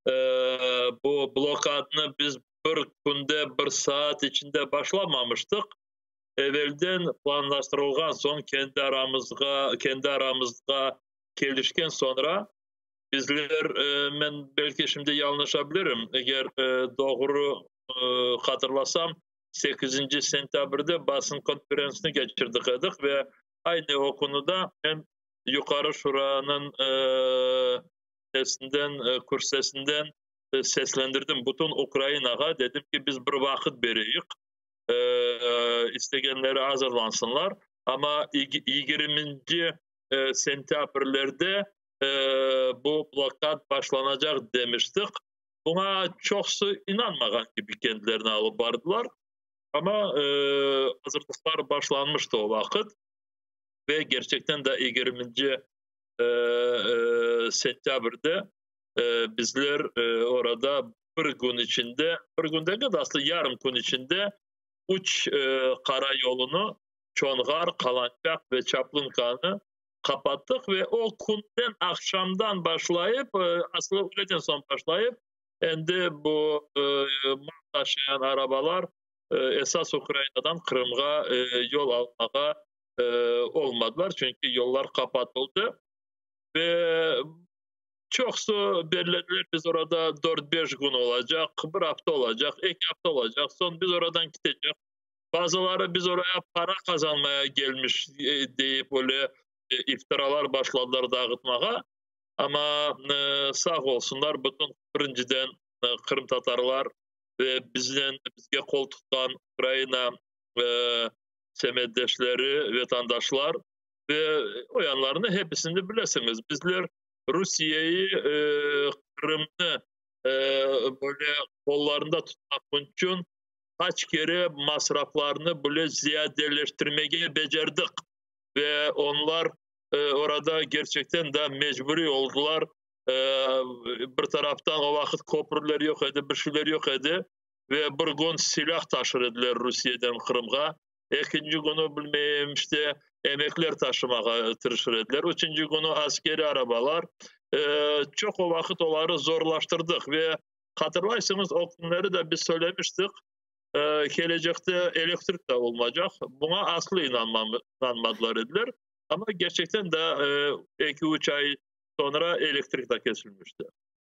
bu blokadını biz bir günde, bir saat içinde başlamamıştık. Evvelden planlaştırılgan son kendi aramızda kelişken sonra bizler men belki şimdi yanlışabilirim. Eğer doğru hatırlasam 8. sentyabrda basın konferansını geçirdik edik ve aynı o konuda ben Yukarı Şura'nın kürsesinden seslendirdim bütün Ukrayna'ya. Dedim ki biz bir vakit bereyik. İstegenleri hazırlansınlar. Ama 20. sentyabrlerde bu blokad başlanacak demiştik. Buna çoksu inanmagan gibi kendilerini alıp bardılar. Ama hazırlıklar başlanmıştı o vakit. Ve gerçekten de 20. Sentyabr'da bizler orada bir gün içinde, bir gün değil de aslında yarım gün içinde uç karayolunu Çongar, Kalançak ve Çaplınkan'ı kapattık ve o günden akşamdan başlayıp aslında öğleden son başlayıp şimdi bu mal taşıyan arabalar esas Ukrayna'dan Kırım'a yol almaya olmadılar. Çünkü yollar kapatıldı ve çoksu belirlediler biz orada 4-5 gün olacak, bir hafta olacak, 2 hafta olacak. Son biz oradan gidecek. Bazıları biz oraya para kazanmaya gelmiş deyip böyle iftiralar başladılar dağıtmaya. Ama sağ olsunlar bütün birinciden Kırım Tatarlar ve bizge kol tutan Ukrayna semeddeşleri, vatandaşlar ve o yanlarını hepsini bilesiniz. Bizler Rusya'yı, Kırım'ı böyle kollarında tutmak için kaç kere masraflarını böyle ziyadeleştirmeye becerdik. Ve onlar orada gerçekten de mecburi oldular. Bir taraftan o vakit köprüler yok idi, bir şeyler yok idi. Ve bir gün silah taşırdılar Rusya'dan Kırım'a. İkinci günü bilmeyeyim işte emekler taşımaya tırışırdılar. Üçüncü günü askeri arabalar. Çok o vakit onları zorlaştırdık ve hatırlarsınız o günleri de biz söylemiştik. Gelecekte elektrik de olmayacak. Buna aslı inanmadılar dediler. Ama gerçekten de 2-3 ay sonra elektrik de kesilmişti.